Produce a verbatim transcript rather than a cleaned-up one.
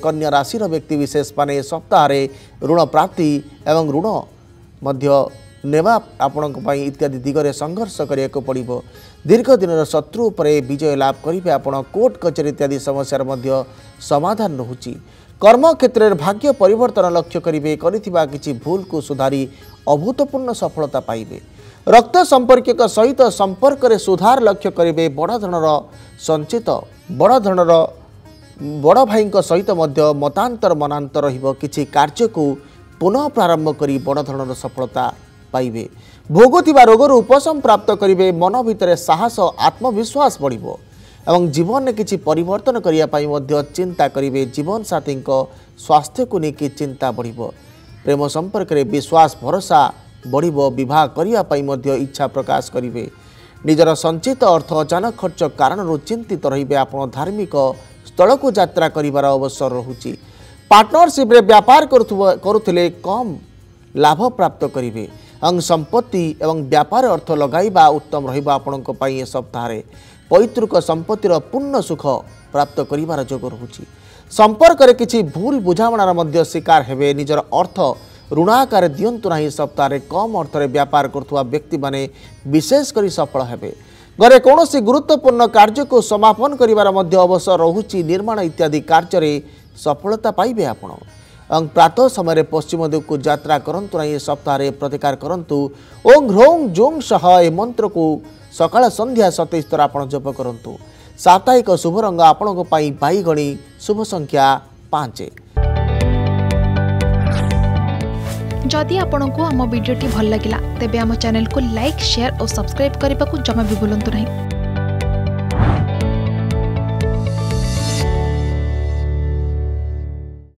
कन्या राशि व्यक्ति विशेष माने सप्ताह ऋण प्राप्ति एवं ऋण मध्य नेवा आपण इत्यादि दिगरे संघर्ष करिया को पड़िबो। दीर्घ दिन शत्रु पर विजय लाभ करिवे। आपण कोर्ट कचेरी इत्यादि समस्या मध्य समाधान रहुची। कर्म क्षेत्र में भाग्य परिवर्तन लक्ष्य करिवे। करिथिबा किछि भूल को सुधारी अभूतपूर्ण सफलता पाइबे। रक्त संपर्क सहित संपर्क रे सुधार लक्ष्य करिवे। बड़ धनर संचित बड़ धनर बड़ भाई सहित मध्य मतांतर मनांतर रहिबो। किछि कार्य को पुनः प्रारंभ करी बड़ धनर सफलता पाइबे। भोगुथिबा रोगरु उपशम प्राप्त करिवे। मन भितर साहस आत्मविश्वास बढ़िबो एवं जीवन में किछि परिवर्तन करिया पाई मध्य चिंता करिवे। जीवन साथी स्वास्थ्य को लेकिन चिंता बढ़िबो। प्रेम संपर्क में विश्वास भरोसा बढ़िबो। विवाह करिया पाई मध्य इच्छा प्रकाश करिवे। निजर संचित अर्थ अचानक खर्च कारण चिंतित रहिबे। आपण धार्मिक स्थल को यात्रा करिवार अवसर रहुची। पार्टनरशिप रे व्यापार करुथिले कम लाभ प्राप्त करिवे। अंग संपत्ति एवं व्यापार अर्थ लगाइबा उत्तम रहिबा। आपणक पई ए सप्ताह रे पैतृक संपत्तिर पूर्ण सुख प्राप्त करिवार जोग रहुची। संपर्क रे किछि भूल बुझामणार मध्य शिकार हेबे। निजर अर्थ ऋणाकार दियंतु नाही। सप्ताह रे कम अर्थ रे व्यापार करथुवा व्यक्ति माने विशेष करी सफल हेबे। घरे कौनसी गुरुत्वपूर्ण कार्य को समापन करिवार मध्य अवसर रहुची। निर्माण इत्यादि कार्य रे सफलता पाइबे। आपण अंग प्रातः समय पश्चिम दिग को यात्रा करंतु ना। सप्ताह रे प्रतिकार करंतु ओं ह्रौं जों सह ए मंत्र को सकाळ संध्या सतैश थर आपण जप करंतु। साप्ताहिक शुभ रंग आपणक पई बाईगणी शुभ संख्या पाँच। जदि आपंक आम भिडी भल लगा तेब आम चैनल को लाइक शेयर और सब्सक्राइब करने को जमा भी भूलु नहीं।